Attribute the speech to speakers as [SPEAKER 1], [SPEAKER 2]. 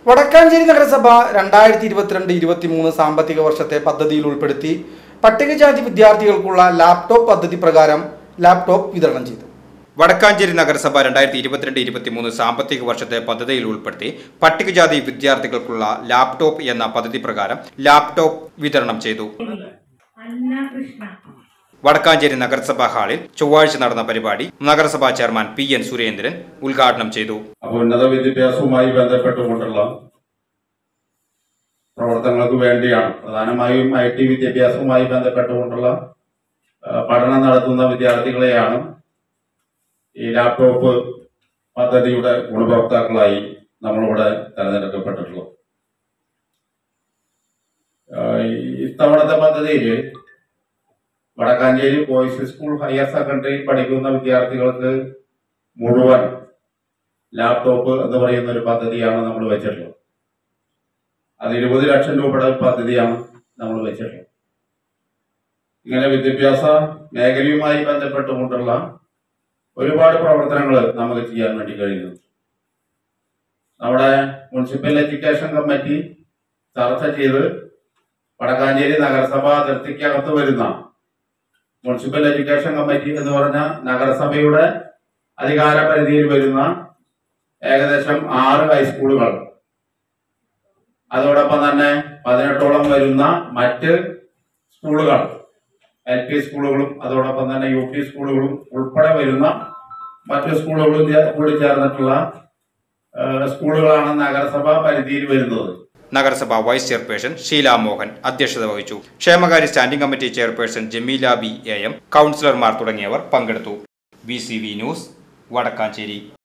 [SPEAKER 1] Wadakkanchery നഗരസഭ 2022-23 സാമ്പത്തിക വർഷത്തെ പദ്ധതിയിൽ ഉൾപ്പെടുത്തി പട്ടികജാതി വിദ്യാർത്ഥികൾക്കുള്ള ലാപ്ടോപ്പ് പദ്ധതി പ്രകാരം ലാപ്ടോപ്പ് വിതരണം ചെയ്തു.
[SPEAKER 2] Wadakkanchery നഗരസഭ 2022-23 സാമ്പത്തിക വർഷത്തെ പദ്ധതിയിൽ ഉൾപ്പെടുത്തി പട്ടികജാതി വിദ്യാർത്ഥികൾക്കുള്ള ലാപ്ടോപ്പ് എന്ന പദ്ധതി പ്രകാരം ലാപ്ടോപ്പ് വിതരണം ചെയ്തു. Wadakkanchery നഗരസഭാ ഹാളിൽ ചൊവ്വാഴ്ച നടന്ന പരിപാടി നഗരസഭാ ചെയർമാൻ P.N. സുരേന്ദ്രൻ ഉദ്ഘാടനം ചെയ്തു.
[SPEAKER 3] ഉന്നത വിദ്യാഭ്യാസവുമായി ബന്ധപ്പെട്ടുകൊണ്ടുള്ള പ്രവർത്തനങ്ങൾക്ക് വേണ്ടിയാണ് പ്രധാനമായും IT വിദ്യാഭ്യാസവുമായി ബന്ധപ്പെട്ടുകൊണ്ടുള്ള പഠനം നടത്തുന്ന വിദ്യാർത്ഥികളെയാണ് ഈ ലാപ്ടോപ്പ് പദ്ധതിയുടെ ഗുണഭോക്താക്കളായി നമ്മളിവിടെ തെരഞ്ഞെടുക്കപ്പെട്ടിട്ടുള്ളത്. ഇത്തവണത്തെ പദ്ധതിയിൽ Vadakkanchery boys school higher secondary പഠിക്കുന്ന വിദ്യാർത്ഥികൾക്ക് മുഴുവൻ ലാപ്ടോപ്പ് എന്ന് പറയുന്ന ഒരു പദ്ധതിയാണ് നമ്മൾ വെച്ചിട്ടുള്ളത്. അത് 20 ലക്ഷം രൂപയുടെ പദ്ധതിയാണ് നമ്മൾ വെച്ചിട്ടുള്ളത്. ഇങ്ങനെ വിദ്യാഭ്യാസ മേഖലയുമായി ബന്ധപ്പെട്ടുകൊണ്ടുള്ള ഒരുപാട് പ്രവർത്തനങ്ങൾ നമുക്ക് ചെയ്യാൻ വേണ്ടി കഴിയുന്നു. നമ്മുടെ മുനിസിപ്പൽ എഡ്യൂക്കേഷൻ കമ്മിറ്റി ചർച്ച ചെയ്ത് വടക്കാഞ്ചേരി നഗരസഭ അതിർത്തിക്കകത്ത് വരുന്ന മുനിസിപ്പൽ എഡ്യൂക്കേഷൻ കമ്മിറ്റി എന്ന് പറഞ്ഞ നഗരസഭയുടെ അധികാര പരിധിയിൽ വരുന്ന ഏകദേശം 6 ഹൈസ്കൂളുകൾ, അതോടൊപ്പം തന്നെ 18ഓളം വരുന്ന മറ്റ് സ്കൂളുകൾ, LP സ്കൂളുകളും അതോടൊപ്പം തന്നെ UP സ്കൂളുകളും ഉൾപ്പെടെ വരുന്ന മറ്റു സ്കൂളുകളും കൂടി ചേർന്നിട്ടുള്ള സ്കൂളുകളാണ് നഗരസഭ പരിധിയിൽ വരുന്നത്.
[SPEAKER 2] നഗരസഭ വൈസ് ചെയർപേഴ്സൺ ഷീല മോഹൻ അധ്യക്ഷത വഹിച്ചു. ക്ഷേമകാര്യ standing committee chairperson Jameela B. AM, കൗൺസിലർമാർ തുടങ്ങിയവർ പങ്കെടുത്തു. VCV news, Vadakkanchery.